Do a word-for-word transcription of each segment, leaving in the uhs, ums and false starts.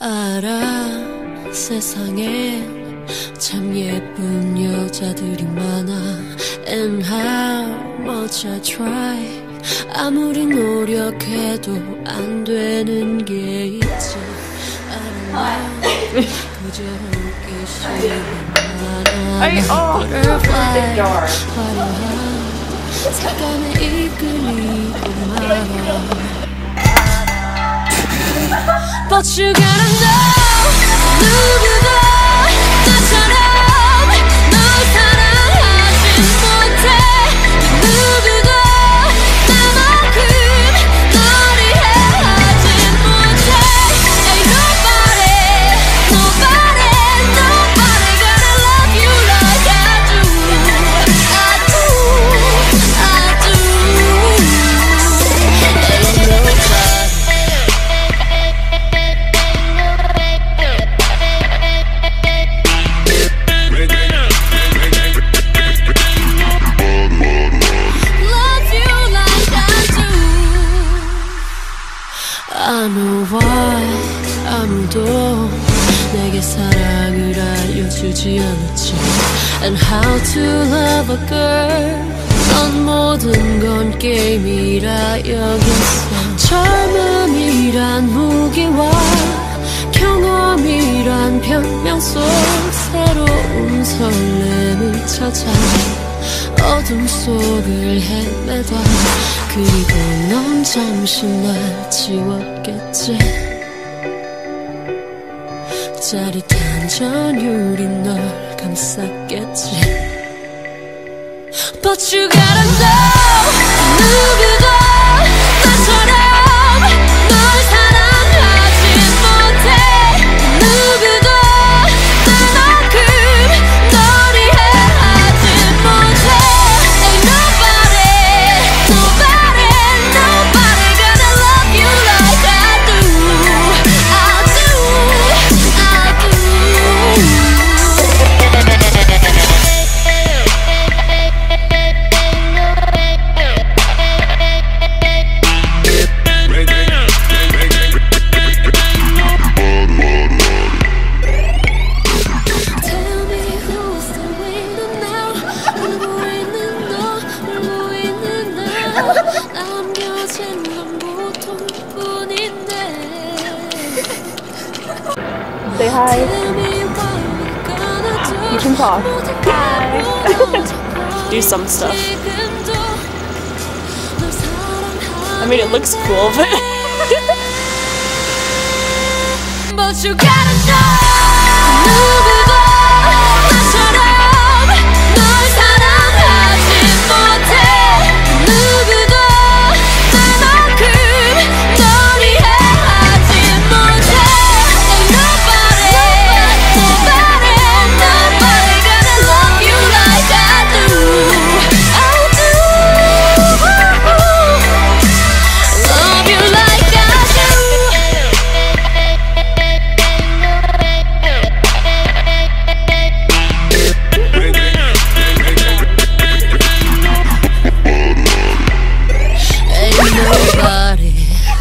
알아 세상에 참 예쁜 여자들이 많아 And how much I try 아무리 노력해도 안 되는 게 있지 알아 그저 호기심이 많아 Butterfly 화려한 색감에 이끌리고 말아 But you gotta know 누구도 나처럼 널 사랑하진 못해 누구도 나만큼 널 이해하진 못해 Ain't nobody, nobody, nobody gonna love you like I do I do, I do Ain't nobody I know why 아무도 내게 사랑을 알려주지 않았지 And how to love a girl 넌 모든 건 게임이라 여겼어 젊음이란 무기와 경험이란 변명 속 새로운 설렘을 찾아 어둠 속을 헤매다 그리고 넌 잠시 날 지웠겠지 짜릿한 전율이 널 감쌌겠지 But you gotta know 누구도 나처럼 널 사랑하진 못해 누구도 나만큼 널 이해하진 못해 Ain't nobody, nobody, nobody gonna love you like I do I do, I do Tell me who's the winner now 울고 있는 너 울고 있는 나 남겨진 넌 고통뿐인데 Say hi. Tell me what we're gonna do You can talk. Hi. Do some stuff. I mean, it looks cool, but But you gotta know 누구도 나처럼 널 사랑하진 못해 누구도 나만큼 널 이해하진 못해 Ain't nobody, nobody, nobody gonna love you like I do I do Love you like I do Ain't nobody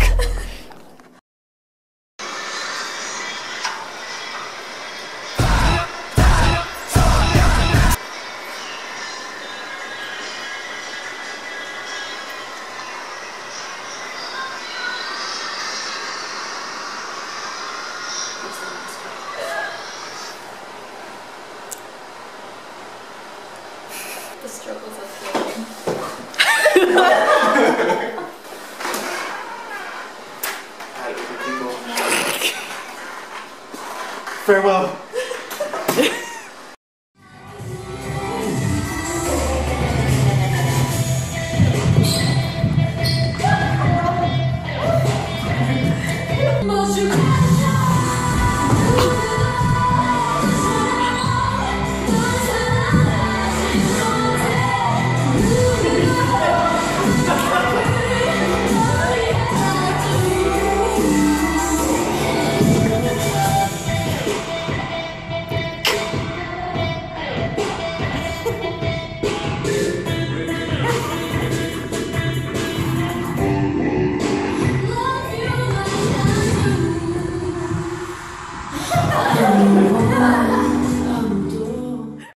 the struggles of filming. Farewell. 아,